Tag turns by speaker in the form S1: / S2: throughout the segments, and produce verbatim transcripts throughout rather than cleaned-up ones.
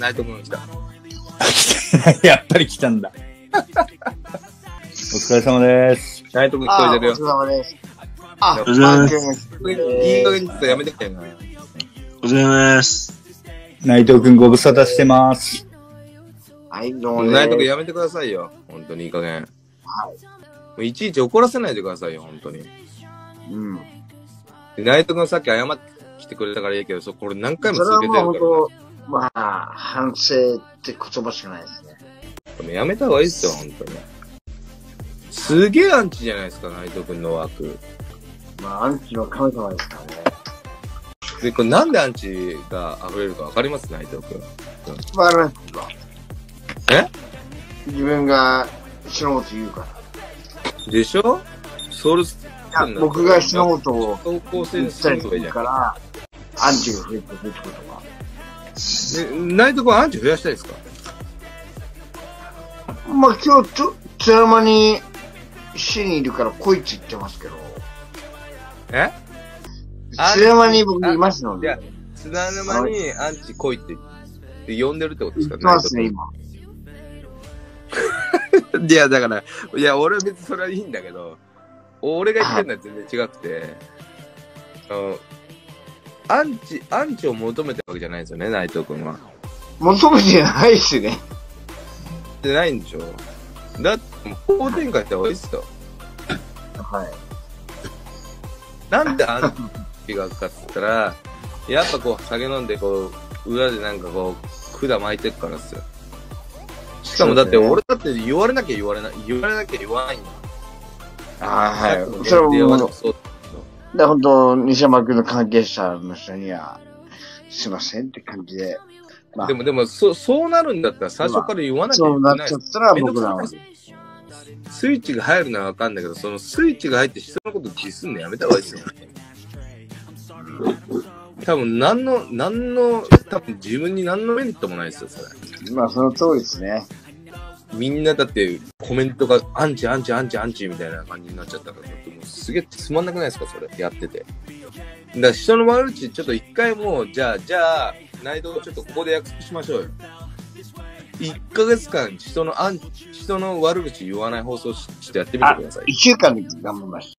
S1: 内藤くんが来た。
S2: やっぱり来たんだ。お疲れ様です。
S1: 内藤くん聞こえてるよ。
S3: お疲れ様です。あ、
S4: お疲れ様です。
S1: いい加減ちょっとやめてきてんな。
S4: お疲れ様です。
S2: 内藤くんご無沙汰してます。
S3: はい、どうもね。
S1: 内藤くんやめてくださいよ。本当にいい加減。
S3: はい。
S1: もういちいち怒らせないでくださいよ、本当に。
S3: うん。
S1: 内藤くんさっき謝ってきてくれたからいいけど、そこれ何回も続けてるから。
S3: それはもう本当、まあ、反省って言葉しかないですね。
S1: でもやめた方がいいですよ、本当に。すげえアンチじゃないですか、内藤くんのワーク。
S3: まあ、アンチの神様ですからね。
S1: で、これなんでアンチが溢れるかわかります内藤くん。
S3: わかりますか？
S1: え
S3: 自分が人のこと言うから。
S1: でしょそれ、い
S3: や、僕が人のことを
S1: 投稿
S3: 言ったりするから、アンチが増えてくるってことか。
S1: で、内藤くんアンチ増やしたいですか？
S3: まあ今日、ちょ、津山に市にいるから来いって言ってますけど。
S1: え
S3: 津山に僕いますので。
S1: いや、津山にアンチ来いってって呼んでるってことですか？
S3: 言ってますね、今。
S1: いや、だから、いや、俺は別にそれはいいんだけど、俺が言ってるのは全然違くて、あの、アンチ、アンチを求めてるわけじゃないんですよね、内藤くんは。
S3: 求めてないっすね。
S1: ってないんでしょ？だって、もう、方展開した方がいいっすよ。
S3: はい。
S1: なんでアンチがかっつったら、やっぱこう、酒飲んで、こう、裏でなんかこう、管巻いてるからっすよ。しかもだって、俺だって言われなきゃ言われない、言われなきゃ言わないんだ。
S3: ああ、はい。それももう、
S1: そう
S3: で、本当西山君の関係者の人には、すいませんって感じで。まあ、
S1: でも、でも、そ、そうなるんだったら最初から言わなきゃい
S3: そう
S1: けない。
S3: なっちゃったら僕らは。
S1: スイッチが入るのはわかんないけど、そのスイッチが入って人のことディスんのやめた方がいいですよ。多分、何の、何の、多分自分に何のメリットもないですよ、それ。
S3: まあ、その通りですね。
S1: みんなだってコメントがアンチアンチアンチアンチみたいな感じになっちゃったから、もうすげえつまんなくないですか、それやってて。だから人の悪口ちょっと一回もう、じゃあ、じゃあ、内藤ちょっとここで約束しましょうよ。一ヶ月間人のアンチ、人の悪口言わない放送ししてやってみてください。
S3: 一週間で頑張ります。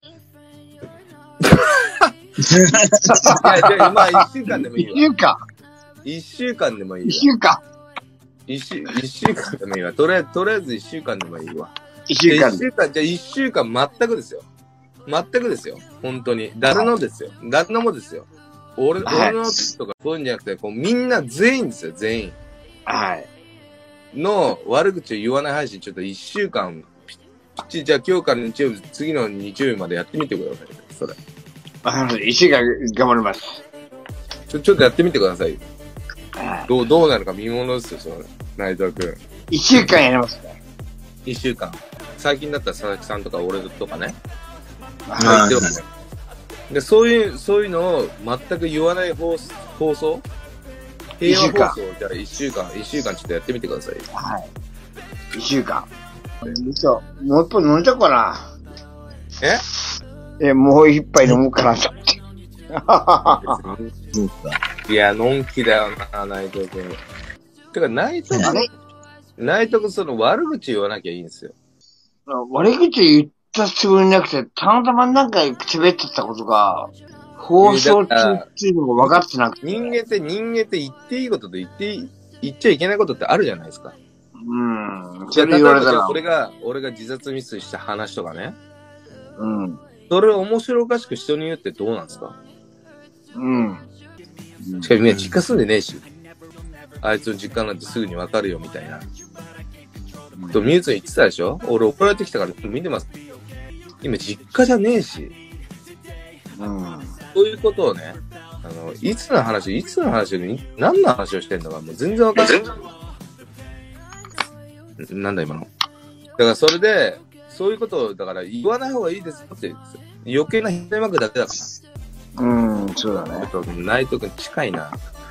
S1: いや、じゃあ、まあ一週間でもいいわ。
S3: 一週間
S1: 一週間でもいいわ。
S3: 一週間
S1: 一週、一週間でもいいわ。とりあえず、とりあえず一週間でもいいわ。
S3: 一週間で。
S1: 一週間、じゃあ一週間全くですよ。全くですよ。本当に。誰のですよ。誰のもですよ。俺、
S3: はい、
S1: 俺のとかそういうんじゃなくて、こうみんな全員ですよ、全員。
S3: はい。
S1: の悪口を言わない配信、ちょっと一週間、ピッチ、じゃあ今日から日曜日、次の日曜日までやってみてください。それ。
S3: あの、一週間頑張ります。
S1: ちょ、ちょっとやってみてください。
S3: はい。
S1: どう、どうなるか見ものですよ、それ。内藤くん。
S3: 一週間やりますね。
S1: 一週間。最近だったら佐々木さんとか俺とかね。
S4: はい
S1: 言ってますね。で、そういう、そういうのを全く言わない放送、放送平和放送をじゃあ一週間、一週間ちょっとやってみてください。
S3: はい。一週間。そう。もう一本飲んじゃおうかな。
S1: え
S3: え、もう一杯飲もうかなと思って。
S4: そうか。
S1: いや、のんきだよな、内藤くん。てか、内藤くん、内藤くんその悪口言わなきゃいいんですよ。
S3: 悪口言ったつもりなくて、たまたまなんか喋ってたことが、放送中っていうのが分かってなくて。
S1: 人間って人間って言っていいことと言っていい、言っちゃいけないことってあるじゃないですか。
S3: うん。
S1: じゃあ、
S3: そ
S1: 例えばじゃ
S3: れ言われたら。
S1: あ俺が、俺が自殺未遂した話とかね。
S3: うん。
S1: それを面白おかしく人に言ってどうなんですか？
S3: うん。
S1: しかしね、実家住んでねえし。あいつの実家なんてすぐにわかるよ、みたいな。と、ミュウツに言ってたでしょ？俺怒られてきたから見てます。今、実家じゃねえし。
S3: うん。
S1: そういうことをね、あの、いつの話、いつの話に、何の話をしてんのか、もう全然わかんない。なんだ今の。だからそれで、そういうことを、だから言わない方がいいですって言うんですよ。余計なひどいまくだけだから。
S3: うん、そうだね。
S1: 内藤君近いな。